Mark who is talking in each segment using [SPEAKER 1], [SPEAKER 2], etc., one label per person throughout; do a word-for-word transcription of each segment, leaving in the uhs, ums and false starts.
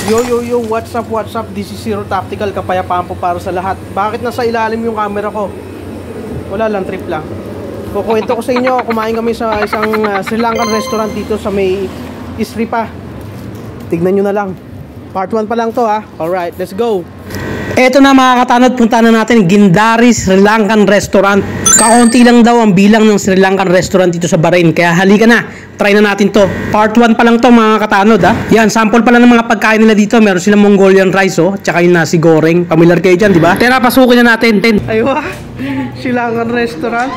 [SPEAKER 1] Yo yo yo, what's up, what's up? This is Zero Tactical, kapayapaan po para sa lahat. Bakit nasa ilalim yung camera ko? Wala lang, trip lang. Kukwento ko sa inyo, kumain kami sa isang uh, Sri Lankan restaurant dito sa may Isripa. Tignan nyo na lang. Part one pa lang to ha. Alright, let's go. Eto na mga katanod, punta na natin Gindari Sri Lankan Restaurant. Kaunti lang daw ang bilang ng Sri Lankan Restaurant dito sa Bahrain. Kaya halika na, try na natin to. Part one pa lang to mga katanod ha. Yan, sample pala ng mga pagkain nila dito. Meron silang Mongolian rice oh, tsaka yung nasi goreng. Familiar kayo dyan, di ba? Tara, pasukin na natin. Aywa, Sri Lankan Restaurant.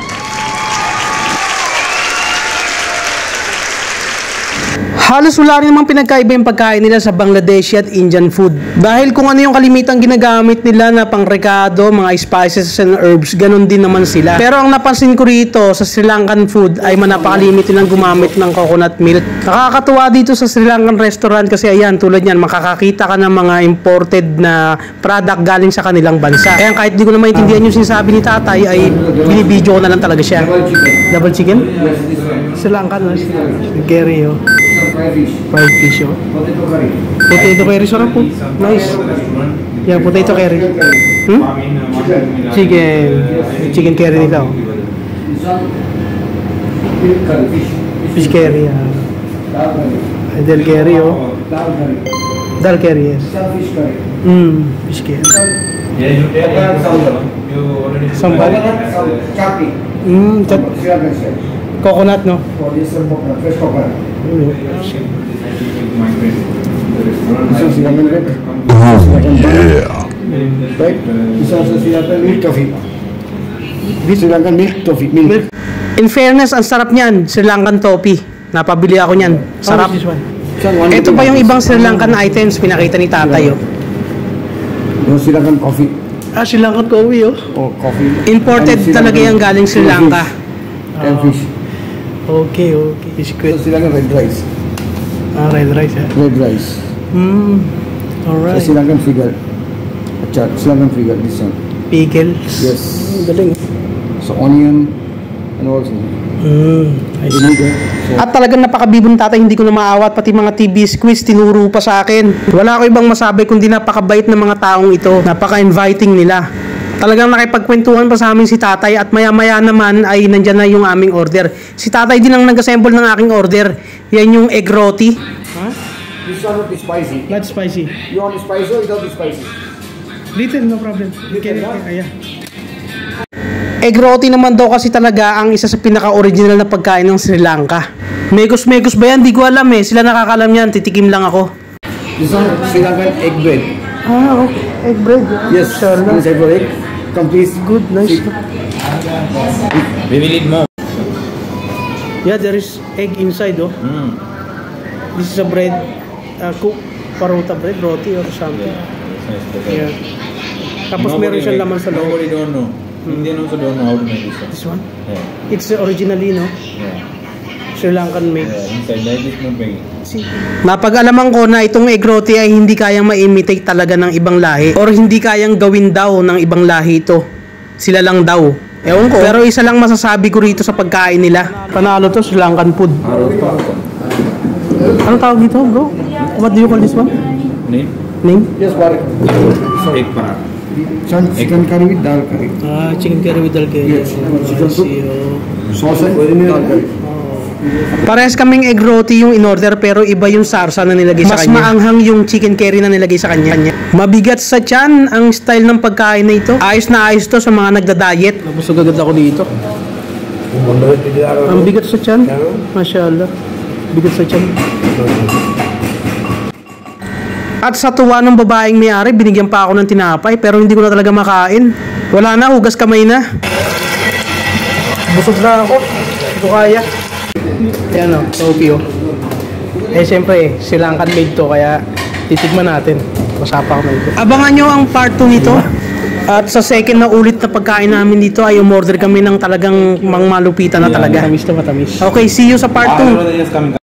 [SPEAKER 1] Halos wala rin namang pinagkaiba yung pagkain nila sa Bangladeshi at Indian food. Dahil kung ano yung kalimitang ginagamit nila na pangrekado, mga spices and herbs, ganun din naman sila. Pero ang napansin ko rito sa Sri Lankan food ay manapakalimit nilang gumamit ng coconut milk. Nakakatuwa dito sa Sri Lankan restaurant kasi ayan, tulad yan, makakakita ka ng mga imported na product galing sa kanilang bansa. Kaya kahit di ko na maintindihan yung sinasabi ni tatay ay binibidyo ko na lang talaga siya. Double chicken? Sri Lankan, Gary oh. Fried fish oh. Potato curry, sarap po. Nice. Yeah, potato curry. Hmm? Chicken. Chicken curry nila oh. Fish curry ah. Dal curry oh. Dal curry yes. Hmm, fish curry. Sambal. Hmm, chat. Coconut no? Fresh coconut. Mm.
[SPEAKER 2] Oh yeah.
[SPEAKER 3] Right? This also Sri Lankan milk toffee. Sri Lankan milk toffee. Milk.
[SPEAKER 1] In fairness, ang sarap niyan, Sri Lankan toffee. Napabili ako niyan. Sarap. Ito pa yung ibang Sri Lankan items pinakita ni tatay oh.
[SPEAKER 3] Yung Sri Lankan coffee.
[SPEAKER 1] Ah, Sri Lankan coffee oh.
[SPEAKER 3] Oh, coffee.
[SPEAKER 1] Imported talaga yung galing Sri Lanka.
[SPEAKER 3] And fish.
[SPEAKER 1] Okay, okay. Biscuit.
[SPEAKER 3] So, Sri Lankan red rice.
[SPEAKER 1] Ah, red rice eh.
[SPEAKER 3] Red rice.
[SPEAKER 1] Hmm. Alright.
[SPEAKER 3] So, Sri Lankan figure. Achha, Sri Lankan figure, this one.
[SPEAKER 1] Pickles.
[SPEAKER 3] Yes.
[SPEAKER 1] Galing.
[SPEAKER 3] So, onion and also.
[SPEAKER 1] Hmm.
[SPEAKER 3] Vinegar. So,
[SPEAKER 1] At talagang napakabibon tatay, hindi ko na maawat. Pati mga T V squiz, tinuro pa sa akin. Wala ko ibang masabi kundi napakabait ng mga taong ito. Napaka-inviting nila. Talagang nakipagkwentuhan pa sa amin si tatay at maya-maya naman ay nandyan na yung aming order. Si tatay din ang nag-assemble ng aking order. Yan yung egg roti. Huh?
[SPEAKER 3] this one not spicy.
[SPEAKER 1] Not spicy.
[SPEAKER 3] You want spicy or without spicy?
[SPEAKER 1] Little, no problem.
[SPEAKER 3] Little, no?
[SPEAKER 1] Yeah. Egg roti naman daw kasi talaga ang isa sa pinaka-original na pagkain ng Sri Lanka. Megos-megos ba yan? Di ko alam eh. Sila nakakalam yan. Titikim lang ako.
[SPEAKER 3] This one Sri Lankan egg bread.
[SPEAKER 1] Ah, okay. Egg bread.
[SPEAKER 3] Yes, inside for egg. Complete.
[SPEAKER 1] Good, nice.
[SPEAKER 2] We will eat more.
[SPEAKER 1] Yeah, there is egg inside oh.
[SPEAKER 2] Mm.
[SPEAKER 1] This is a bread, uh, cooked parota bread, roti or something.
[SPEAKER 2] Yeah.
[SPEAKER 1] Yeah. Tapos meron siyang laman sa loob.
[SPEAKER 2] Nobody don't know. Indian also don't know how to make this one.
[SPEAKER 1] This one?
[SPEAKER 2] Yeah.
[SPEAKER 1] It's originally, no?
[SPEAKER 2] Yeah.
[SPEAKER 1] Sri Lankan made.
[SPEAKER 2] Yeah. Inside that is not big.
[SPEAKER 1] Napag-alaman ko na itong egg roti ay hindi kayang ma-imitate talaga ng ibang lahi or hindi kayang gawin daw ng ibang lahi ito. Sila lang daw. Ewan ko. Pero isa lang masasabi ko rito sa pagkain nila. Panalo to, Sri Lankan food. Anong tawag dito, bro? What do you call this one?
[SPEAKER 2] Name?
[SPEAKER 1] Name?
[SPEAKER 3] Yes, what?
[SPEAKER 2] Egg parat.
[SPEAKER 3] Chicken curry with dal curry.
[SPEAKER 1] Ah, chicken curry with dal curry.
[SPEAKER 3] Yes. Chicken soup. Sauce and dal curry.
[SPEAKER 1] Parehas kaming egg roti yung in-order pero iba yung sarsa na nilagay sa kanya. Mas maanghang yung chicken curry na nilagay sa kanya. Mabigat sa tiyan ang style ng pagkain na ito. Ayos na ayos to sa mga nagda-diet. Nabusog agad ako dito. Ang bigat sa tiyan. Mashallah. Bigat sa tiyan. At sa tuwa ng babaeng may-ari, binigyan pa ako ng tinapay pero hindi ko na talaga makain. Wala na, hugas kamay na. Busog na ako. Hindi ko kaya. Yan o, topi o. Eh siyempre eh, Sri Lankan made to kaya titigman natin. Masapa ko ito. Abangan nyo ang part two nito. At sa second na ulit na pagkain namin dito ay umorder kami ng talagang mangmalupitan na talaga. Matamis to matamis. Okay, see you sa part two.